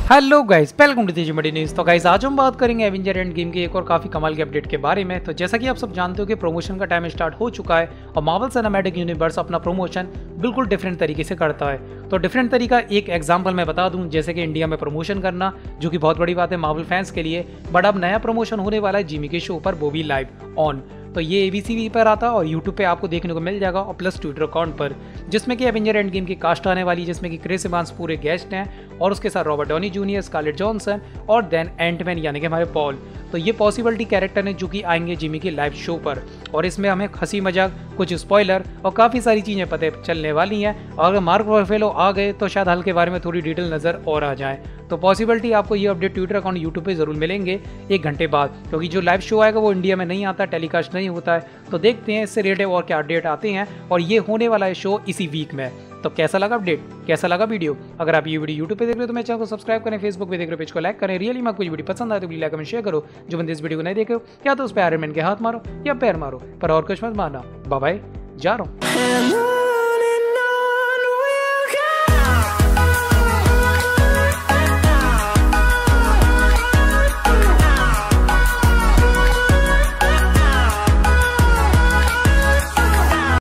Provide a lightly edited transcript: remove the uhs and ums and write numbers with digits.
Hello guys, welcome to तेजी मडी news. तो गाइस आज हम बात करेंगे एवेंजर एंड गेम के एक और काफी कमाल के अपडेट के बारे में। तो जैसा कि आप सब जानते हो कि प्रमोशन का टाइम स्टार्ट हो चुका है और मार्वल सिनेमैटिक यूनिवर्स अपना प्रमोशन बिल्कुल डिफरेंट तरीके से करता है। तो डिफरेंट तरीका एक एग्जांपल मैं बता दूं, जैसे कि इंडिया में प्रमोशन करना, जो कि बहुत बड़ी बात है मार्वल फैंस के लिए। बट अब नया प्रमोशन होने वाला है जिमी के शो पर, वो भी लाइव ऑन। तो ये एबीसी पर आता और यूट्यूब पे आपको देखने को मिल जाएगा और प्लस ट्विटर अकाउंट पर, जिसमें कि एवेंजर एंड गेम की कास्ट आने वाली है, जिसमें कि क्रिस इवांस पूरे गेस्ट हैं और उसके साथ Robert Downey Junior, Scarlett Johansson और देन एंटमैन यानी कि हमारे पॉल। तो ये पॉसिबिलिटी कैरेक्टर हैं जो कि आएंगे जिमी के लाइव शो पर, और इसमें हमें हंसी मजाक, कुछ स्पॉइलर और काफ़ी सारी चीज़ें पता चलने वाली हैं। और अगर मार्क रफेलो आ गए तो शायद हल्के बारे में थोड़ी डिटेल नज़र और आ जाए। तो पॉसिबिलिटी आपको ये अपडेट ट्विटर अकाउंट यूट्यूब पे जरूर मिलेंगे 1 घंटे बाद, क्योंकि जो लाइव शो आएगा वो इंडिया में नहीं आता, टेलीकास्ट नहीं होता है। तो देखते हैं इससे रिलेटेड और क्या अपडेट आते हैं, और ये होने वाला है शो इसी वीक में। तो कैसा लगा अपडेट, कैसा लगा वीडियो? अगर आप ये वीडियो यूट्यूब पे देख रहे हो तो मेरे चैनल को सब्सक्राइब करें, फेसबुक पे देख रहे हो पेज को लाइक करें। रियली में कोई वीडियो पसंद आए तो प्लीज लाइक कमेंट शेयर करो। जो बंदे इस वीडियो को नहीं देखे हो या तो उस पर आयरन मैन के हाथ मारो या पैर मारो, पर और कुछ मत मारना। बाय बाय, जा रहा हूँ।